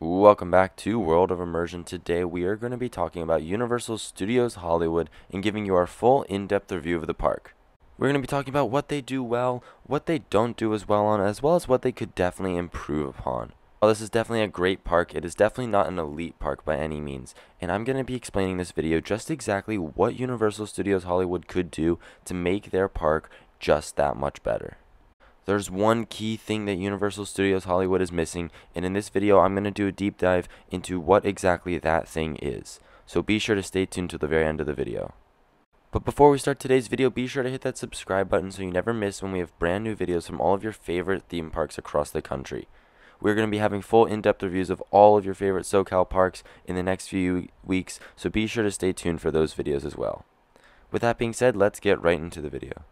Welcome back to World of Immersion. Today we are going to be talking about Universal Studios Hollywood and giving you our full in-depth review of the park. We're going to be talking about what they do well, what they don't do as well on, as well as what they could definitely improve upon. While this is definitely a great park, it is definitely not an elite park by any means, and I'm going to be explaining this video just exactly what Universal Studios Hollywood could do to make their park just that much better. There's one key thing that Universal Studios Hollywood is missing, and in this video I'm going to do a deep dive into what exactly that thing is. So be sure to stay tuned to the very end of the video. But before we start today's video, be sure to hit that subscribe button so you never miss when we have brand new videos from all of your favorite theme parks across the country. We're going to be having full in-depth reviews of all of your favorite SoCal parks in the next few weeks, so be sure to stay tuned for those videos as well. With that being said, let's get right into the video.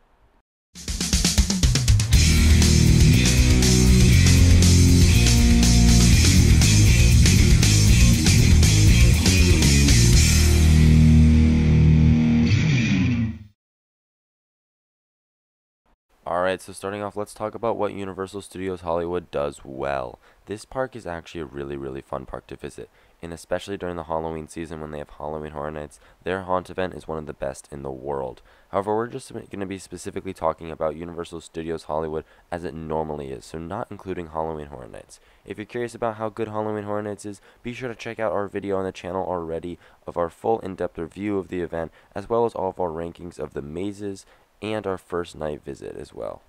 Alright, so starting off, let's talk about what Universal Studios Hollywood does well. This park is actually a really fun park to visit, and especially during the Halloween season when they have Halloween Horror Nights, their haunt event is one of the best in the world. However, we're just going to be specifically talking about Universal Studios Hollywood as it normally is, so not including Halloween Horror Nights. If you're curious about how good Halloween Horror Nights is, be sure to check out our video on the channel already of our full in-depth review of the event, as well as all of our rankings of the mazes and our first night visit as well.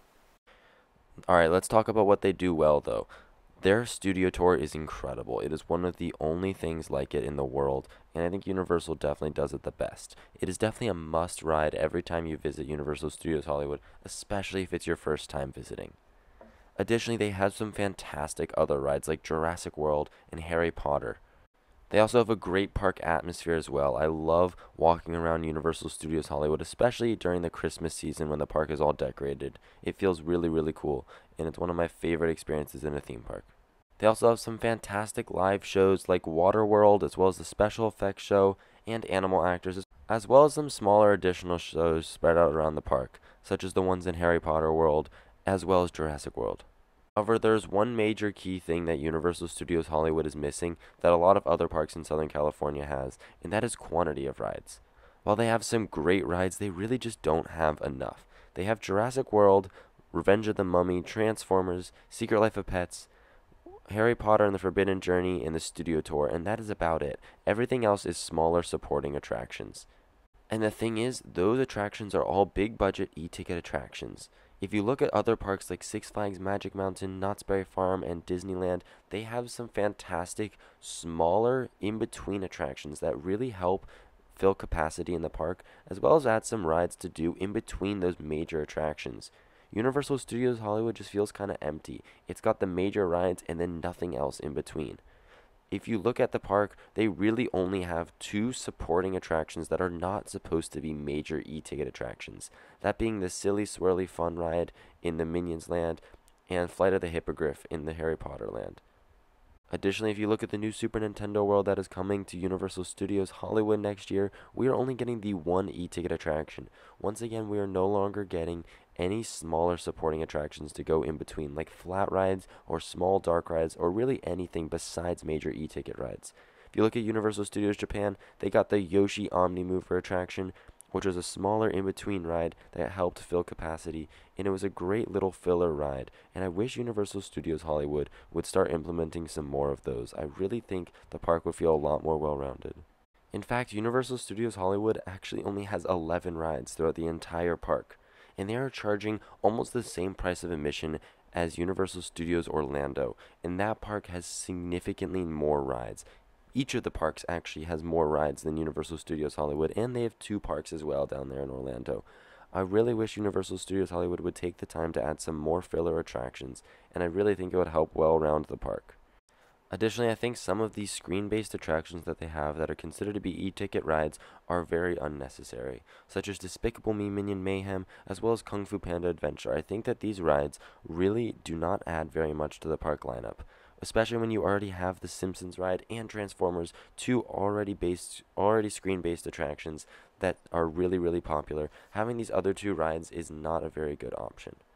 Alright, let's talk about what they do well though. Their studio tour is incredible. It is one of the only things like it in the world, and I think Universal definitely does it the best. It is definitely a must ride every time you visit Universal Studios Hollywood, especially if it's your first time visiting. Additionally, they have some fantastic other rides like Jurassic World and Harry Potter. They also have a great park atmosphere as well. I love walking around Universal Studios Hollywood, especially during the Christmas season when the park is all decorated. It feels really cool, and it's one of my favorite experiences in a theme park. They also have some fantastic live shows like Waterworld, as well as the special effects show and animal actors, as well as some smaller additional shows spread out around the park, such as the ones in Harry Potter World, as well as Jurassic World. However, there's one major key thing that Universal Studios Hollywood is missing that a lot of other parks in Southern California has, and that is quantity of rides. While they have some great rides, they really just don't have enough. They have Jurassic World, Revenge of the Mummy, Transformers, Secret Life of Pets, Harry Potter and the Forbidden Journey, and the Studio Tour, and that is about it. Everything else is smaller supporting attractions. And the thing is, those attractions are all big budget e-ticket attractions. If you look at other parks like Six Flags Magic Mountain, Knott's Berry Farm, and Disneyland, they have some fantastic, smaller, in-between attractions that really help fill capacity in the park, as well as add some rides to do in between those major attractions. Universal Studios Hollywood just feels kind of empty. It's got the major rides and then nothing else in between. If you look at the park, they really only have two supporting attractions that are not supposed to be major e-ticket attractions. That being the Silly Swirly Fun Ride in the Minions Land and Flight of the Hippogriff in the Harry Potter Land. Additionally, if you look at the new Super Nintendo World that is coming to Universal Studios Hollywood next year, we are only getting the one e-ticket attraction. Once again, we are no longer getting any smaller supporting attractions to go in between, like flat rides or small dark rides, or really anything besides major e-ticket rides. If you look at Universal Studios Japan, they got the Yoshi Omni Mover attraction, which was a smaller in-between ride that helped fill capacity, and it was a great little filler ride, and I wish Universal Studios Hollywood would start implementing some more of those. I really think the park would feel a lot more well-rounded. In fact, Universal Studios Hollywood actually only has 11 rides throughout the entire park, and they are charging almost the same price of admission as Universal Studios Orlando, and that park has significantly more rides. Each of the parks actually has more rides than Universal Studios Hollywood, and they have two parks as well down there in Orlando. I really wish Universal Studios Hollywood would take the time to add some more filler attractions, and I really think it would help well round the park. Additionally, I think some of these screen-based attractions that they have that are considered to be e-ticket rides are very unnecessary, such as Despicable Me Minion Mayhem, as well as Kung Fu Panda Adventure. I think that these rides really do not add very much to the park lineup, especially when you already have the Simpsons ride and Transformers, two already screen-based attractions that are really popular. Having these other two rides is not a very good option.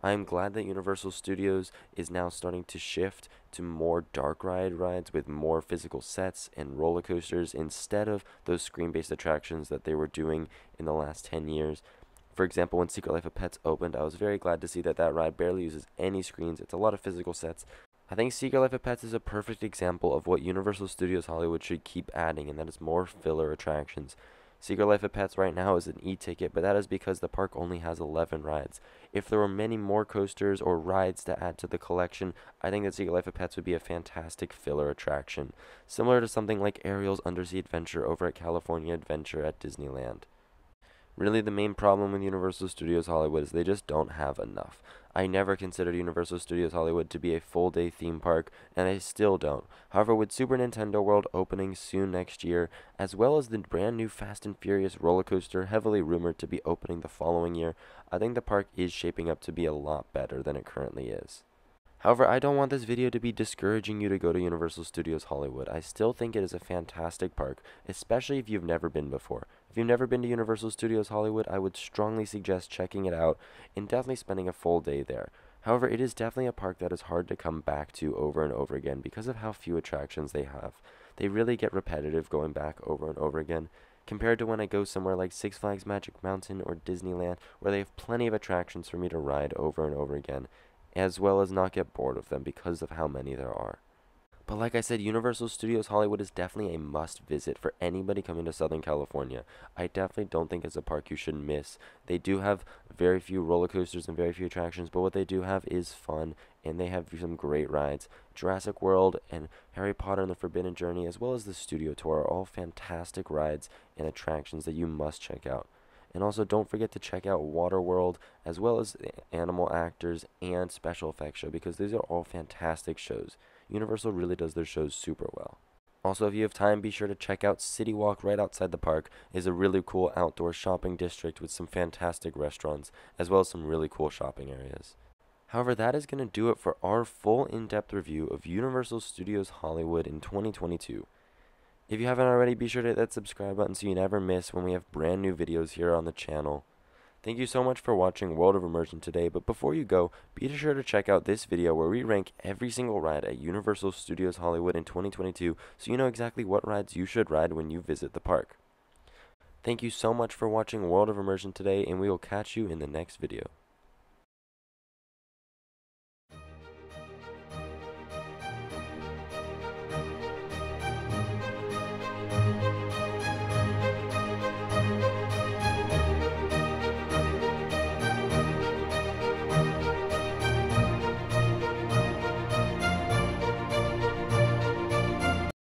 I'm glad that Universal Studios is now starting to shift to more dark ride rides with more physical sets and roller coasters instead of those screen-based attractions that they were doing in the last 10 years. For example, when Secret Life of Pets opened, I was very glad to see that that ride barely uses any screens. It's a lot of physical sets. I think Secret Life of Pets is a perfect example of what Universal Studios Hollywood should keep adding, and that is more filler attractions. Secret Life of Pets right now is an e-ticket, but that is because the park only has 11 rides. If there were many more coasters or rides to add to the collection, I think that Secret Life of Pets would be a fantastic filler attraction, similar to something like Ariel's Undersea Adventure over at California Adventure at Disneyland. Really, the main problem with Universal Studios Hollywood is they just don't have enough. I never considered Universal Studios Hollywood to be a full-day theme park, and I still don't. However, with Super Nintendo World opening soon next year, as well as the brand new Fast and Furious roller coaster heavily rumored to be opening the following year, I think the park is shaping up to be a lot better than it currently is. However, I don't want this video to be discouraging you to go to Universal Studios Hollywood. I still think it is a fantastic park, especially if you've never been before. If you've never been to Universal Studios Hollywood, I would strongly suggest checking it out and definitely spending a full day there. However, it is definitely a park that is hard to come back to over and over again because of how few attractions they have. They really get repetitive going back over and over again, compared to when I go somewhere like Six Flags Magic Mountain or Disneyland, where they have plenty of attractions for me to ride over and over again, as well as not get bored of them because of how many there are. But like I said, Universal Studios Hollywood is definitely a must visit for anybody coming to Southern California. I definitely don't think it's a park you should miss. They do have very few roller coasters and very few attractions, but what they do have is fun, and they have some great rides. Jurassic World and Harry Potter and the Forbidden Journey, as well as the Studio Tour, are all fantastic rides and attractions that you must check out. And also, don't forget to check out Waterworld, as well as the Animal Actors and Special Effects Show, because these are all fantastic shows. Universal really does their shows super well. Also, if you have time, be sure to check out City Walk right outside the park. It's a really cool outdoor shopping district with some fantastic restaurants, as well as some really cool shopping areas. However, that is going to do it for our full in-depth review of Universal Studios Hollywood in 2022. If you haven't already, be sure to hit that subscribe button so you never miss when we have brand new videos here on the channel. Thank you so much for watching World of Immersion today, but before you go, be sure to check out this video where we rank every single ride at Universal Studios Hollywood in 2022 so you know exactly what rides you should ride when you visit the park. Thank you so much for watching World of Immersion today, and we will catch you in the next video.